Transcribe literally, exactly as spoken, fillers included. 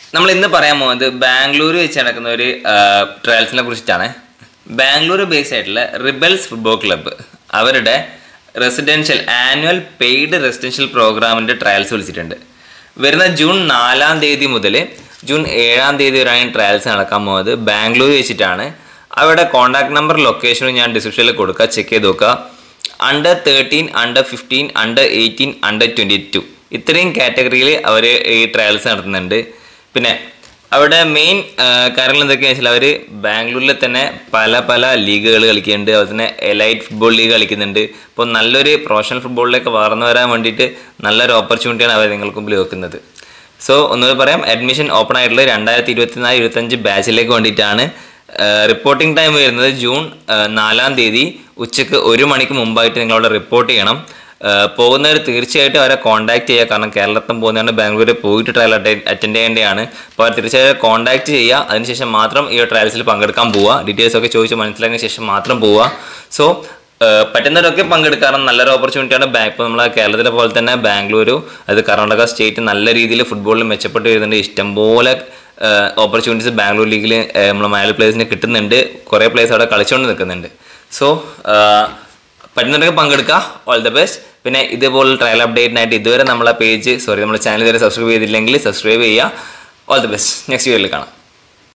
നമ്മൾ ഇന്ന് പറയാൻ പോകുന്നത് ബാംഗ്ലൂർ വെച്ച് നടക്കുന്ന ഒരു ട്രയൽസിനെ കുറിച്ചിട്ടാണ്. ബാംഗ്ലൂർ ബേസ് ആയിട്ടുള്ള റിബൽസ് ഫുട്ബോൾ ക്ലബ്ബ് അവരുടെ റെസിഡൻഷ്യൽ ആനുവൽ പെയ്ഡ് റെസിഡൻഷ്യൽ പ്രോഗ്രാമിൻ്റെ ട്രയൽസ് വിളിച്ചിട്ടുണ്ട്. വരുന്ന ജൂൺ നാലാം തീയതി മുതൽ ജൂൺ ഏഴാം തീയതി വരെയാണ് ട്രയൽസ് നടക്കാൻ പോകുന്നത്. ബാംഗ്ലൂർ വെച്ചിട്ടാണ്. അവരുടെ കോൺടാക്ട് നമ്പർ ലൊക്കേഷനും ഞാൻ ഡിസ്ക്രിപ്ഷനിൽ കൊടുക്കുക, ചെക്ക് ചെയ്ത് നോക്കുക. Under thirteen, under fifteen, under eighteen, under twenty two ഇത്രയും കാറ്റഗറിയിൽ അവർ ഈ ട്രയൽസ് നടത്തുന്നുണ്ട്. പിന്നെ അവിടെ മെയിൻ കാര്യങ്ങൾ എന്തൊക്കെയാണെന്ന് വെച്ചാൽ അവർ ബാംഗ്ലൂരിൽ തന്നെ പല പല ലീഗുകൾ കളിക്കുന്നുണ്ട്. അതുപോലെ തന്നെ എലൈറ്റ് ഫുട്ബോൾ ലീഗ് കളിക്കുന്നുണ്ട്. അപ്പോൾ നല്ലൊരു പ്രൊഫഷണൽ ഫുട്ബോളിലേക്ക് വളർന്നു വരാൻ വേണ്ടിയിട്ട് നല്ലൊരു ഓപ്പർച്യൂണിറ്റിയാണ് അവർ നിങ്ങൾക്ക് മുമ്പിൽ വെക്കുന്നത്. സോ ഒന്നുകൂടി പറയാം, അഡ്മിഷൻ ഓപ്പൺ ആയിട്ടുള്ളത് രണ്ടായിരത്തി ഇരുപത്തി നാല് ഇരുപത്തഞ്ച് ബാച്ചിലേക്ക് വേണ്ടിയിട്ടാണ്. റിപ്പോർട്ടിംഗ് ടൈം വരുന്നത് ജൂൺ നാലാം തീയതി ഉച്ചയ്ക്ക് ഒരു മണിക്ക് മുമ്പായിട്ട് നിങ്ങളവിടെ റിപ്പോർട്ട് ചെയ്യണം. പോകുന്നവർ തീർച്ചയായിട്ടും അവരെ കോൺടാക്ട് ചെയ്യുക. കാരണം കേരളത്തിൽ പോകുന്നതാണ് ബാംഗ്ലൂരിൽ പോയിട്ട് ട്രയൽ അറ്റൻഡ് ചെയ്യേണ്ടതാണ്. അപ്പോൾ അവർ തീർച്ചയായും കോൺടാക്ട് ചെയ്യുക. അതിനുശേഷം മാത്രം ഈ ട്രയൽസിൽ പങ്കെടുക്കാൻ പോവുക. ഡീറ്റെയിൽസ് ഒക്കെ ചോദിച്ച് മനസ്സിലാക്കിയ ശേഷം മാത്രം പോവുക. സോ പറ്റുന്നവരൊക്കെ പങ്കെടുക്കാറും നല്ലൊരു ഓപ്പർച്യൂണിറ്റിയാണ്. ബാ ഇപ്പോൾ നമ്മളെ കേരളത്തിലെ പോലെ തന്നെ ബാംഗ്ലൂരു അത് കർണാടക സ്റ്റേറ്റ് നല്ല രീതിയിൽ ഫുട്ബോളിൽ മെച്ചപ്പെട്ട് വരുന്നുണ്ട്. ഇഷ്ടംപോലെ ഓപ്പർച്യൂണിറ്റീസ് ബാംഗ്ലൂർ ലീഗിൽ നമ്മൾ മലയാളി പ്ലേയേഴ്സിന് കിട്ടുന്നുണ്ട്. കുറേ പ്ലേയേഴ്സ് അവിടെ കളിച്ചുകൊണ്ട് നിൽക്കുന്നുണ്ട്. സോ പറ്റുന്നവരൊക്കെ പങ്കെടുക്കുക. All the best. പിന്നെ ഇതുപോലെ ട്രയൽ അപ്ഡേറ്റിനായിട്ട് ഇതുവരെ നമ്മളെ പേജ് സോറി നമ്മുടെ ചാനൽ ഇതുവരെ സബ്സ്ക്രൈബ് ചെയ്തില്ലെങ്കിൽ സബ്സ്ക്രൈബ് ചെയ്യുക. All the best. നെക്സ്റ്റ് വീഡിയോയിൽ കാണാം.